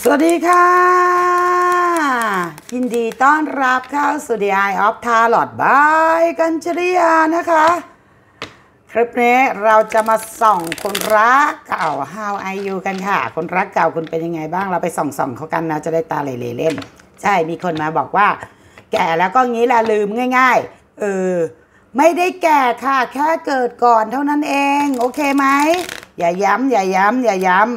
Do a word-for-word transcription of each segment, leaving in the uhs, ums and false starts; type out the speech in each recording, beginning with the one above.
สวัสดีค่ะยินดีต้อนรับเข้าสู่ The Eye of Tarot by กัญจริยานะคะคลิปนี้เราจะมาส่องคนรักเก่า How are you กันค่ะคนรักเก่าคุณเป็นยังไงบ้างเราไปส่องส่องเขากันนะจะได้ตาเหล่ๆเล่นใช่มีคนมาบอกว่าแก่แล้วก็งี้แหละลืมง่ายๆเออไม่ได้แก่ค่ะแค่เกิดก่อนเท่านั้นเองโอเคไหมอย่าย้ำอย่าย้ำอย่าย้ำ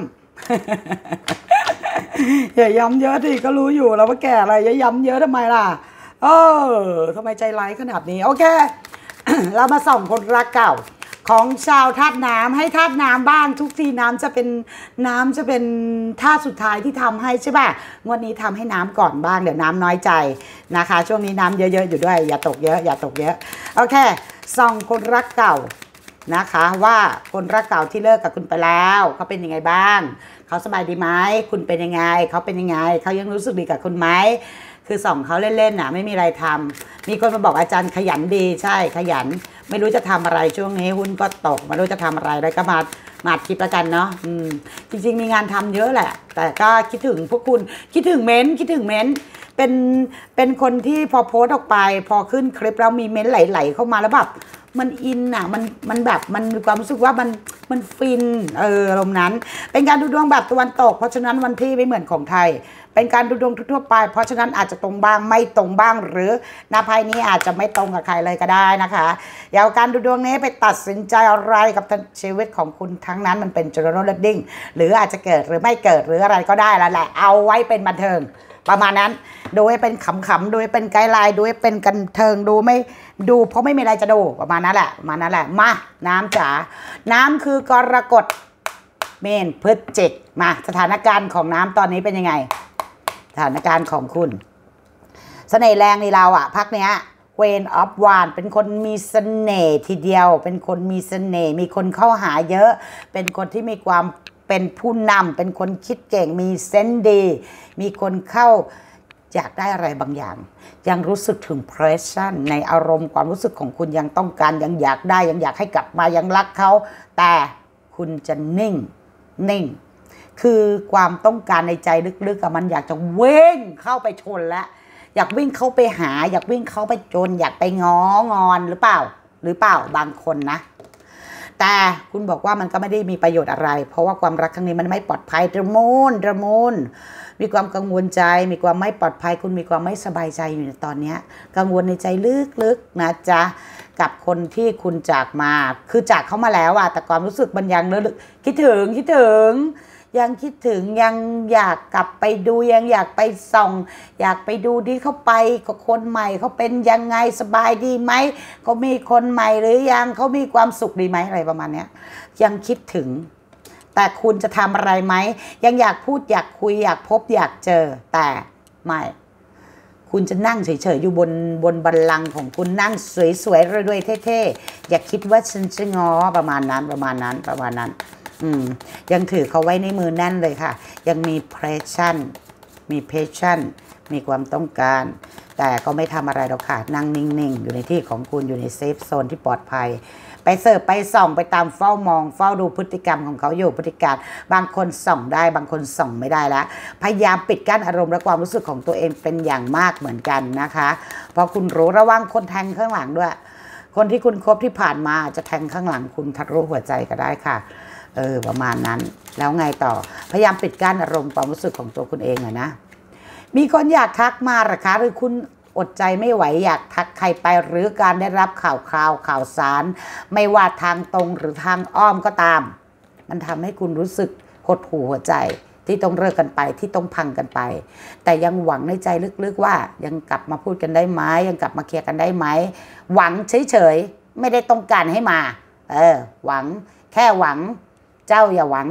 อย่าย้ำเยอะดิก็รู้อยู่แล้วว่าแก่อะไรอย่าย้ำเยอะทำไมล่ะเออทำไมใจร้ายขนาดนี้โอเค เรามาส่องคนรักเก่าของชาวธาตุน้ำให้ธาตุน้ำบ้างทุกทีน้ำจะเป็นน้ำจะเป็นธาตุสุดท้ายที่ทำให้ใช่ป่ะงวดนี้ทำให้น้ำก่อนบ้างเดี๋ยวน้ำน้อยใจนะคะช่วงนี้น้ำเยอะๆอยู่ด้วยอย่าตกเยอะอย่าตกเยอะโอเคส่องคนรักเก่านะคะว่าคนรักเก่าที่เลิกกับคุณไปแล้วเขาเป็นยังไงบ้างเขาสบายดีไหมคุณเป็นยังไงเขาเป็นยังไงเขายังรู้สึกดีกับคุณไหมคือส่องเขาเล่นๆน่ะไม่มีอะไรทำมีคนมาบอกอาจารย์ขยันดีใช่ขยันไม่รู้จะทำอะไรช่วงนี้หุ้นก็ตกไม่รู้จะทำอะไรแล้วก็มามาคลิปแล้วกันเนาะอืมจริงๆมีงานทำเยอะแหละแต่ก็คิดถึงพวกคุณคิดถึงเม้นคิดถึงเม้นเป็นเป็นคนที่พอโพสต์ออกไปพอขึ้นคลิปแล้วมีเม้นไหลๆเข้ามาแล้วแบบมันอินอ่ะมันมันแบบมันมีความรู้สึกว่ามันมันฟินเอออารมณ์นั้นเป็นการดูดวงแบบตะวันตกเพราะฉะนั้นวันที่ไม่เหมือนของไทยเป็นการดูดวงทั่วไปเพราะฉะนั้นอาจจะตรงบ้างไม่ตรงบ้างหรือหน้าไพ่นี้อาจจะไม่ตรงกับใครเลยก็ได้นะคะอย่าเอาการดูดวงนี้ไปตัดสินใจอะไรกับชีวิตของคุณทั้งนั้นมันเป็น general reading หรืออาจจะเกิดหรือไม่เกิดหรืออะไรก็ได้แล้วแหละเอาไว้เป็นบันเทิงประมาณนั้นดูให้เป็นขำๆดูให้เป็นไกด์ไลน์ดูให้เป็นกันเทิงดูไม่ดูเพราะไม่มีอะไรจะดูประมาณนั้นแหละประมาณนั้นแหละมาน้ำจ๋าน้ำคือกรกฎเมษพฤศจิกมาสถานการณ์ของน้ำตอนนี้เป็นยังไงสถานการณ์ของคุณเสน่ห์แรงในเราอะพักเนี้ย Queen of Wands เป็นคนมีเสน่ห์ทีเดียวเป็นคนมีเสน่ห์มีคนเข้าหาเยอะเป็นคนที่มีความเป็นผู้นำเป็นคนคิดเก่งมีเซนส์ดีมีคนเข้าอยากได้อะไรบางอย่างยังรู้สึกถึง pressure ในอารมณ์ความรู้สึกของคุณยังต้องการยังอยากได้ยังอยากให้กลับมายังรักเขาแต่คุณจะนิ่งนิ่งคือความต้องการในใจลึกๆมันอยากจะวิ่งเข้าไปชนแล้วอยากวิ่งเข้าไปหาอยากวิ่งเข้าไปจนอยากไปง้องอนหรือเปล่าหรือเปล่าบางคนนะแต่คุณบอกว่ามันก็ไม่ได้มีประโยชน์อะไรเพราะว่าความรักครั้งนี้มันไม่ปลอดภัยระมุนระมุนมีความกังวลใจมีความไม่ปลอดภัยคุณมีความไม่สบายใจอยู่ในตอนนี้กังวลในใจลึกๆนะจ๊ะกับคนที่คุณจากมาคือจากเขามาแล้วอะแต่ความรู้สึกมันยังลึกๆคิดถึงคิดถึงยังคิดถึงยังอยากกลับไปดูยังอยากไปส่องอยากไปดูที่เขาไปกับคนใหม่เขาเป็นยังไงสบายดีไหมเขามีคนใหม่หรือยังเขามีความสุขดีไหมอะไรประมาณนี้ยังคิดถึงแต่คุณจะทำอะไรไหมยังอยากพูดอยากคุยอยากพบอยากเจอแต่ไม่คุณจะนั่งเฉยๆอยู่บนบนบัลลังก์ของคุณนั่งสวยๆรวยๆเท่ๆอย่าคิดว่าฉันจะง้อประมาณนั้นประมาณนั้นประมาณนั้นอืมยังถือเขาไว้ในมือแน่นเลยค่ะยังมี pressure มี passion มีความต้องการแต่ก็ไม่ทำอะไรหรอกค่ะนั่งนิ่งๆอยู่ในที่ของคุณอยู่ในเซฟโซนที่ปลอดภัยไปเสิร์ฟไปส่องไปตามเฝ้ามองเฝ้าดูพฤติกรรมของเขาอยู่พฤติการบางคนส่องได้บางคนส่องไม่ได้แล้วพยายามปิดกั้นอารมณ์และความรู้สึกของตัวเองเป็นอย่างมากเหมือนกันนะคะเพราะคุณรู้ระวังคนแทงข้างหลังด้วยคนที่คุณคบที่ผ่านมาจะแทงข้างหลังคุณทะลุหัวใจก็ได้ค่ะเออประมาณนั้นแล้วไงต่อพยายามปิดกั้นอารมณ์ความรู้สึกของตัวคุณเองอะนะมีคนอยากทักมาหรือคะหรือคุณอดใจไม่ไหวอยากทักใครไปหรือการได้รับข่าวคราวข่าวสารไม่ว่าทางตรงหรือทางอ้อมก็ตามมันทำให้คุณรู้สึกหดหู่หัวใจที่ต้องเลิกกันไปที่ต้องพังกันไปแต่ยังหวังในใจลึกๆว่ายังกลับมาพูดกันได้ไหมยังกลับมาเคลียร์กันได้ไหมหวังเฉยๆไม่ได้ต้องการให้มาเออหวังแค่หวังเจ้าอย่าหวัง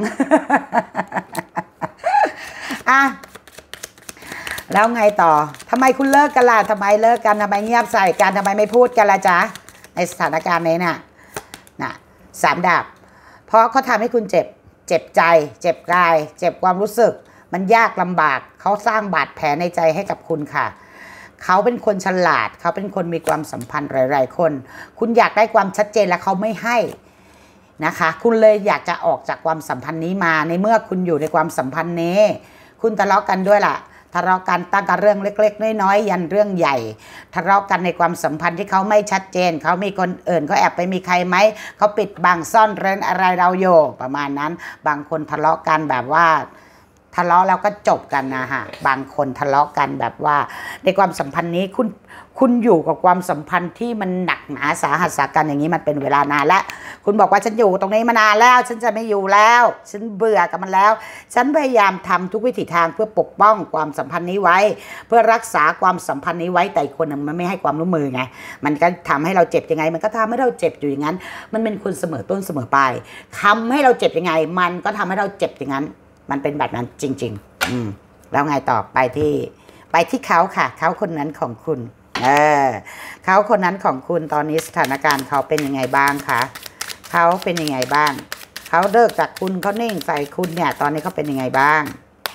อ่ะแล้วไงต่อทำไมคุณเลิกกันล่ะทำไมเลิกกันทำไมเงียบใส่กันทำไมไม่พูดกันล่ะจ๊ะในสถานการณ์นี้น่ะน่ะสามดาบเพราะเขาทำให้คุณเจ็บเจ็บใจเจ็บกายเจ็บความรู้สึกมันยากลำบากเขาสร้างบาดแผลในใจให้กับคุณค่ะเขาเป็นคนฉลาดเขาเป็นคนมีความสัมพันธ์หลายๆคนคุณอยากได้ความชัดเจนและเขาไม่ให้นะคะคุณเลยอยากจะออกจากความสัมพันธ์นี้มาในเมื่อคุณอยู่ในความสัมพันธ์นี้คุณทะเลาะกันด้วยล่ะทะเลาะกันตั้งแต่เรื่องเล็กๆน้อยๆยันเรื่องใหญ่ทะเลาะกันในความสัมพันธ์ที่เขาไม่ชัดเจนเขามีคนอื่นเขาแอบไปมีใครไหมเขาปิดบังซ่อนเร้นอะไรเราอยู่ประมาณนั้นบางคนทะเลาะกันแบบว่าทะเลาะแล้วก็จบกันนะฮะบางคนทะเลาะกันแบบว่าในความสัมพันธ์นี้คุณคุณอยู่กับความสัมพันธ์ที่มันหนักหนาสาหัสสากันอย่างนี้มันเป็นเวลานานแล้วคุณบอกว่าฉันอยู่ตรงนี้มานานแล้วฉันจะไม่อยู่แล้วฉันเบื่อกับมันแล้วฉันพยายามทำทุกวิถีทางเพื่อปกป้องความสัมพันธ์นี้ไว้เพื่อรักษาความสัมพันธ์นี้ไว้แต่คนนึงมันไม่ให้ความร่วมมือไงมันก็ทำให้เราเจ็บยังไงมันก็ทำให้เราเจ็บอยู่อย่างนั้นมันเป็นคนเสมอต้นเสมอปลายทำให้เราเจ็บยังไงมันก็ทำให้เราเจ็บอย่างนั้นมันเป็นแบบนั้นจริงๆอืมแล้วไงต่อไปที่ไปที่เขาค่ะเขาคนนั้นของคุณเออเขาคนนั้นของคุณตอนนี้สถานการณ์เขาเป็นยังไงบ้างคะเขาเป็นยังไงบ้างเขาเลิกจากคุณเขานิ่งใส่คุณเนี่ยตอนนี้เขาเป็นยังไงบ้าง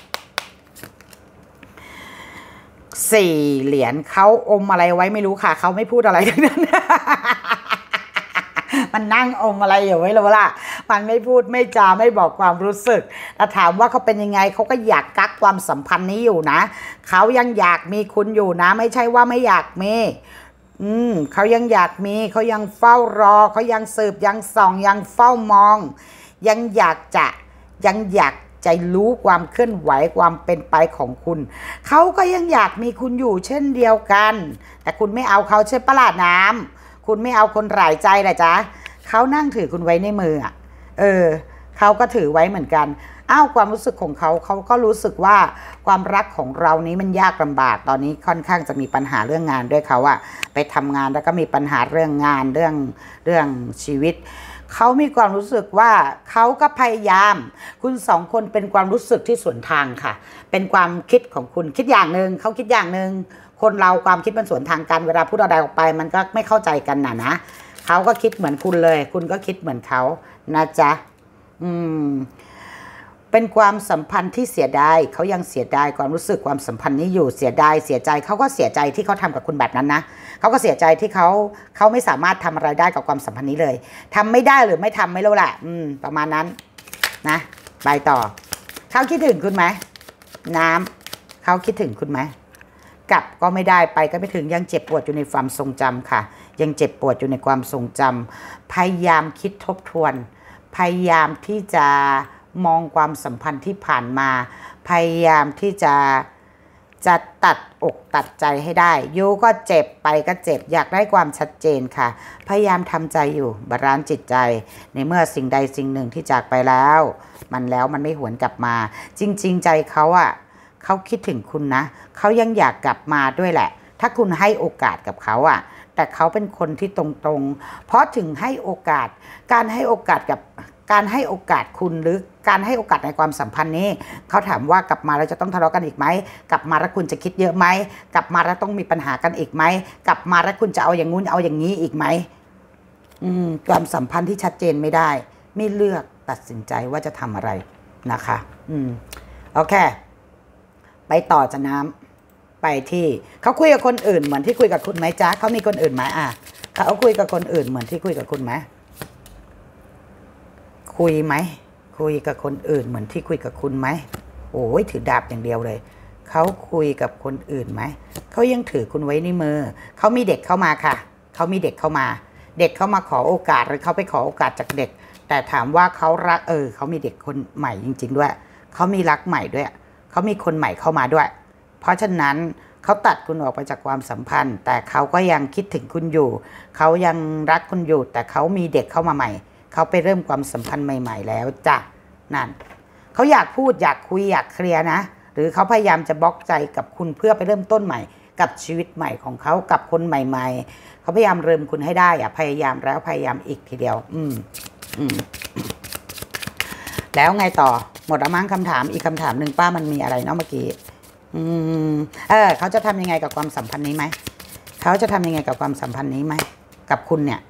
สี่เหรียญเขาอมอะไรไว้ไม่รู้ค่ะเขาไม่พูดอะไรทั้งนั้น มันนั่งอมอะไรอยู่ไม่รู้ล่ะมันไม่พูดไม่จาไม่บอกความรู้สึกแต่ถามว่าเขาเป็นยังไงเขาก็อยากกักความสัมพันธ์นี้อยู่นะเขายังอยากมีคุณอยู่นะไม่ใช่ว่าไม่อยากมีอืมเขายังอยากมีเขายังเฝ้ารอเขายังสืบยังส่องยังเฝ้ามองยังอยากจะยังอยากใจรู้ความเคลื่อนไหวความเป็นไปของคุณเขาก็ยังอยากมีคุณอยู่เช่นเดียวกันแต่คุณไม่เอาเขาใช่ปะล่ะน้ำคุณไม่เอาคนหลายใจแหละจ๊ะเขานั่งถือคุณไว้ในมืออ่ะเออเขาก็ถือไว้เหมือนกันอ้าวความรู้สึกของเขาเขาก็รู้สึกว่าความรักของเรานี้มันยากลำบากตอนนี้ค่อนข้างจะมีปัญหาเรื่องงานด้วยเขาอะไปทำงานแล้วก็มีปัญหาเรื่องงานเรื่องเรื่องชีวิตเขามีความรู้สึกว่าเขาก็พยายามคุณสองคนเป็นความรู้สึกที่สวนทางค่ะเป็นความคิดของคุณคิดอย่างหนึ่งเขาคิดอย่างหนึ่งคนเราความคิดมันสวนทางกันเวลาพูดอะไรออกไปมันก็ไม่เข้าใจกันน่ะนะเขาก็คิดเหมือนคุณเลยคุณก็คิดเหมือนเขานะจ๊ะอืมเป็นความสัมพันธ์ที่เสียดายเขายังเสียดายความรู้สึกความสัมพันธ์นี้อยู่เสียดายเสียใจเขาก็เสียใจที่เขาทำกับคุณแบบนั้นนะเขาก็เสียใจที่เขาเขาไม่สามารถทำอะไรได้กับความสัมพันธ์นี้เลยทำไม่ได้หรือไม่ทำไม่รู้แหละอืมประมาณนั้นนะไปต่อเขาคิดถึงคุณไหมน้ำเขาคิดถึงคุณไหมกลับก็ไม่ได้ไปก็ไม่ถึงยังเจ็บปวดอยู่ในความทรงจำค่ะยังเจ็บปวดอยู่ในความทรงจำพยายามคิดทบทวนพยายามที่จะมองความสัมพันธ์ที่ผ่านมาพยายามที่จะจะตัดอกตัดใจให้ได้ยูก็เจ็บไปก็เจ็บอยากได้ความชัดเจนค่ะพยายามทำใจอยู่บาลานซ์จิตใจในเมื่อสิ่งใดสิ่งหนึ่งที่จากไปแล้วมันแล้วมันไม่หวนกลับมาจริงๆใจเขาอะเขาคิดถึงคุณนะเขายังอยากกลับมาด้วยแหละถ้าคุณให้โอกาสกับเขาอะแต่เขาเป็นคนที่ตรงๆเพราะถึงให้โอกาสการให้โอกาสกับการให้โอกาสคุณหรือการให้โอกาสในความสัมพันธ์นี้เขาถามว่ากลับมาแล้วจะต้องทะเลาะกันอีกไหมกลับมาแล้วคุณจะคิดเยอะไหมกลับมาแล้วต้องมีปัญหากันอีกไหมกลับมาแล้วคุณจะเอาอย่างงู้นเอาอย่างนี้อีกไหมอืมความสัมพันธ์ที่ชัดเจนไม่ได้ไม่เลือกตัดสินใจว่าจะทำอะไรนะคะอืมโอเคไปต่อจะน้ำไปที่เขาคุยกับคนอื่นเหมือนที่คุยกับคุณไหมจ๊ะเขามีคนอื่นไหมอ่ะเขาคุยกับคนอื่นเหมือนที่คุยกับคุณไหมคุยไหมคุยกับคนอื่นเหมือนที่คุยกับคุณไหมโอ้ยถือดาบอย่างเดียวเลยเขาคุยกับคนอื่นไหมเขายังถือคุณไว้ในมือเขามีเด็กเข้ามาค่ะเขามีเด็กเข้ามาเด็กเข้ามาขอโอกาสหรือเขาไปขอโอกาสจากเด็กแต่ถามว่าเขารักเออเขามีเด็กคนใหม่จริงๆด้วยเขามีรักใหม่ด้วยเขามีคนใหม่เข้ามาด้วยเพราะฉะนั้นเขาตัดคุณออกไปจากความสัมพันธ์แต่เขาก็ยังคิดถึงคุณอยู่เขายังรักคุณอยู่แต่เขามีเด็กเข้ามาใหม่เขาไปเริ่มความสัมพันธ์ใหม่ๆแล้วจ้ะนั่นเขาอยากพูดอยากคุยอยากเคลียร์นะหรือเขาพยายามจะบล็อกใจกับคุณเพื่อไปเริ่มต้นใหม่กับชีวิตใหม่ของเขากับคนใหม่ๆเขาพยายามเริ่มคุณให้ได้อะพยายามแล้วพยายามอีกทีเดียวอืมอืมแล้วไงต่อหมดแล้วมั้งคำถามอีกคำถามหนึ่งป้ามันมีอะไรเนาะเมื่อกี้อืมเออเขาจะทำยังไงกับความสัมพันธ์นี้ไหมเขาจะทำยังไงกับความสัมพันธ์นี้ไหมกับคุณเนี่ย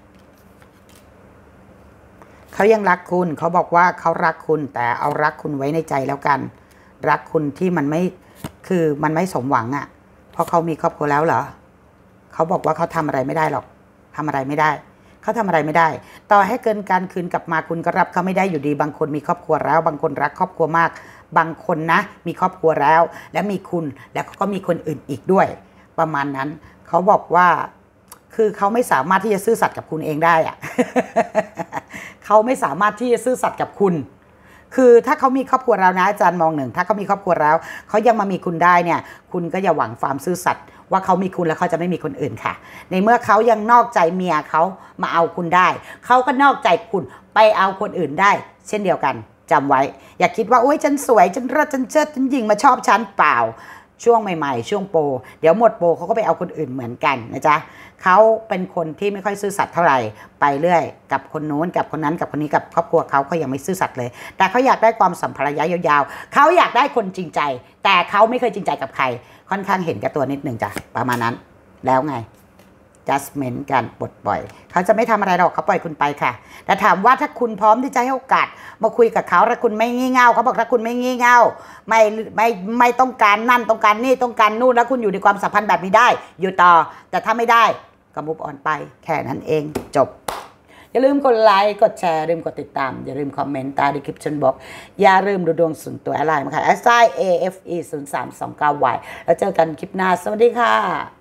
เขายังรักคุณเขาบอกว่าเขารักคุณแต่เอารักคุณไว้ในใจแล้วกันรักคุณที่มันไม่คือมันไม่สมหวังอ่ะเพราะเขามีครอบครัวแล้วเหรอเขาบอกว่าเขาทำอะไรไม่ได้หรอกทำอะไรไม่ได้เขาทำอะไรไม่ได้ต่อให้เกินการคืนกลับมาคุณก็รับเขาไม่ได้อยู่ดีบางคนมีครอบครัวแล้วบางคนรักครอบครัวมากบางคนนะมีครอบครัวแล้วและมีคุณแล้วก็มีคนอื่นอีกด้วยประมาณนั้นเขาบอกว่าคือเขาไม่สามารถที่จะซื่อสัตย์กับคุณเองได้อะ เขาไม่สามารถที่จะซื่อสัตย์กับคุณคือถ้าเขามีครอบครัวแล้วนะอาจารย์มองหนึ่งถ้าเขามีครอบครัวแล้วเขายังมามีคุณได้เนี่ยคุณก็อย่าหวังความซื่อสัตย์ว่าเขามีคุณแล้วเขาจะไม่มีคนอื่นค่ะในเมื่อเขายังนอกใจเมียเขามาเอาคุณได้เขาก็นอกใจคุณไปเอาคนอื่นได้เช่นเดียวกันจำไว้อย่าคิดว่าโอ๊ยฉันสวยฉันเลิศฉันเชิดฉันหญิงมาชอบฉันเปล่าช่วงใหม่ๆช่วงโปรเดี๋ยวหมดโปรเขาก็ไปเอาคนอื่นเหมือนกันนะจ๊ะเขาเป็นคนที่ไม่ค่อยซื่อสัตย์เท่าไหร่ไปเรื่อยกับคนนู้นกับคนนั้นกับคนนี้กับครอบครัวเขาเขายังไม่ซื่อสัตย์เลยแต่เขาอยากได้ความสัมพันธ์ระยะยาวๆเขาอยากได้คนจริงใจแต่เขาไม่เคยจริงใจกับใครค่อนข้างเห็นแก่ตัวนิดนึงจ้ะประมาณนั้นแล้วไง judgment การปลดปล่อยเขาจะไม่ทำอะไรหรอกเขาปล่อยคุณไปค่ะแต่ถามว่าถ้าคุณพร้อมที่จะให้โอกาสมาคุยกับเขาถ้าคุณไม่งี่เง่าเขาบอกถ้าคุณไม่งี่เง่าไม่ไม่ไม่ต้องการนั่นต้องการนี่ต้องการนู่นแล้วคุณอยู่ในความสัมพันธ์แบบนี้ได้อยู่ต่อแต่ถ้าไม่ได้ก็มุฟออนไปแค่นั้นเองจบอย่าลืมกดไลค์กดแชร์อย่าลืมกดติดตามอย่าลืมคอมเมนต์ใต้ description box อย่าลืมดูดวงส่วนตัวอะไรมาค่ะ เอส ไอ เอ เอฟ อี ศูนย์ สาม สอง เก้า วาย แล้วเจอกันคลิปหน้าสวัสดีค่ะ